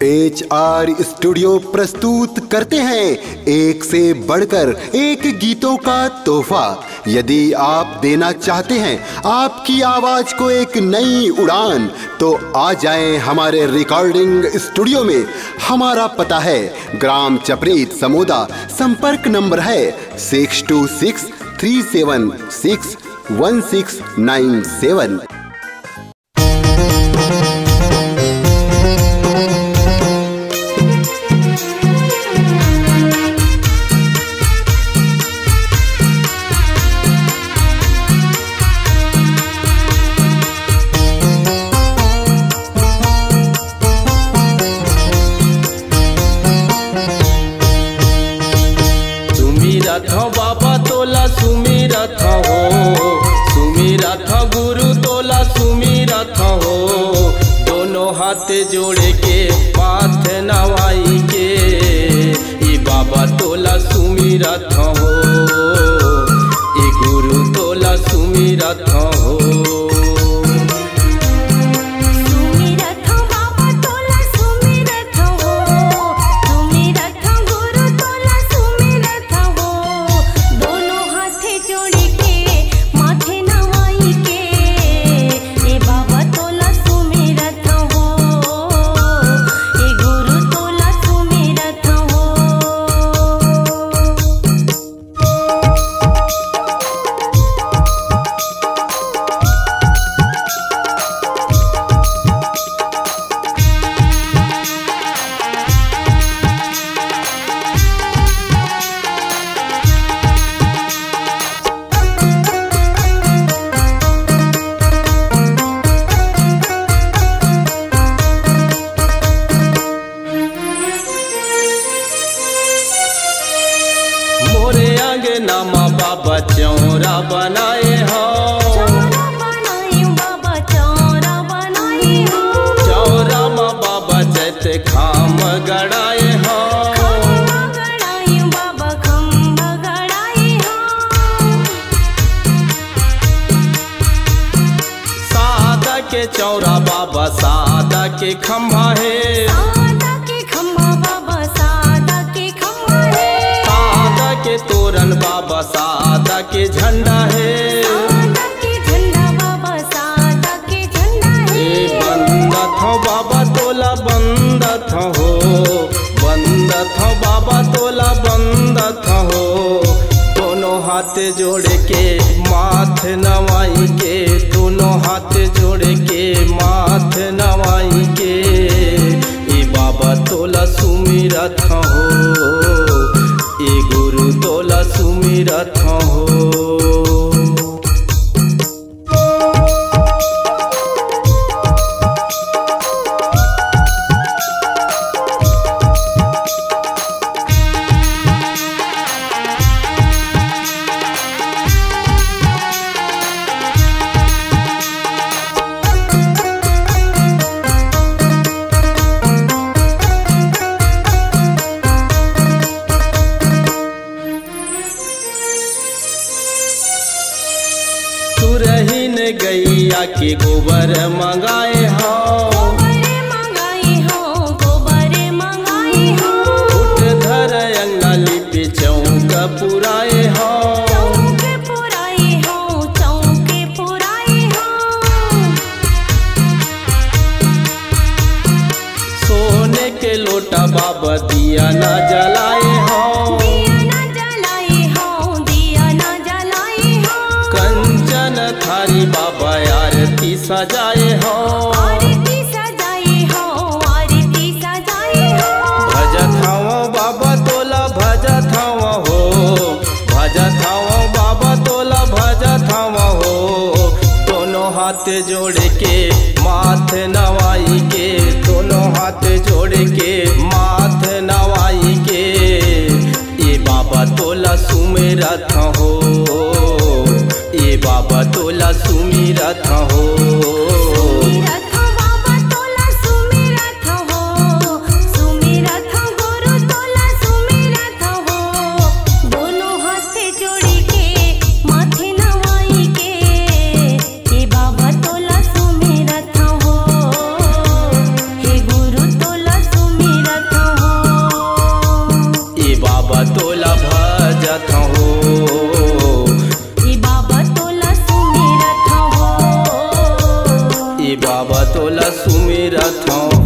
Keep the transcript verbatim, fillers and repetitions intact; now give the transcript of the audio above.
H R studio प्रस्तुत करते हैं एक से बढ़कर एक गीतों का तोहफा। यदि आप देना चाहते हैं आपकी आवाज को एक नई उड़ान, तो आ जाएं हमारे रिकॉर्डिंग स्टूडियो में। हमारा पता है ग्राम चपरीत समोदा। संपर्क नंबर है six two six three seven six one six nine seven. बाबा तोला सुमिरत हो, सुमिरत गुरु तोला सुमिरत हो। दोनों हाथ जोड़े के माथ नवाई के ये बाबा तोला सुमिरत हो, ये गुरु तोला सुमिरत हो। नामा बाबा चौरा बनाए हो, चौरा बनाए बाबा चौरा बनाए हो। चौरा माँ बाबा जैत खाम गड़ाए हो, खम्बा गड़ाए बाबा खम्बा गड़ाए हो। सादा के चौरा बाबा सादा के खम्बा है, सादा के खम्बा बाबा सादा के खम्बा है। सादा के तोरण बाबा सादा के झंडा है, सादा के झंडा बाबा सादा के झंडा है। ए बंदत हो बाबा तोला बंदत हो, बंदत हो बाबा तोला बंदत हो। दोनों हाथ जोड़ के माथ नवाई के, दोनों हाथ जोड़ के माथ नवाई के ए बाबा तोला सुमिरत हो, ए गुरु तोला सुमिरत हो। सुरहीन गैया के गोबर मंगाए हो, गोबर मंगाए हो, गोबर मंगाए हो। उठ धर अंगना लिपि चौक पुराए हो, चौक पुराए हो, चौक पुराए हो। सोने के लोटा बाबा दिया न जलाए हो, दिया न जलाए हो, दिया न जलाए हो। कंचन थारी बाबा आरती सजाए हो, आरती सजाए हो, आरती सजाए हो। भजत हवा बाबा तोला भजत हवा हो, भजत हवा बाबा तोला भजत हवा हो। दोनों हाथ जोड़ के माथ नवाई के, दोनों हाथ जोड़ के माथ नवाई के ये बाबा तोला सुमिरत हो, ये बाबा तोला सुमिरत हो। सुमिरत हो बाबा तोला सुमिरत हो, सुमिरत हो गुरु तोला सुमिरत हो। दोनों हाथ जोड़ के माथे नवाई के ये बाबा तोला सुमिरत हो, हे गुरु तोला सुमिरत तोला भजत हो, ई बाबा तोला सुमिरत हो, ई बाबा तोला सुमिरत हो।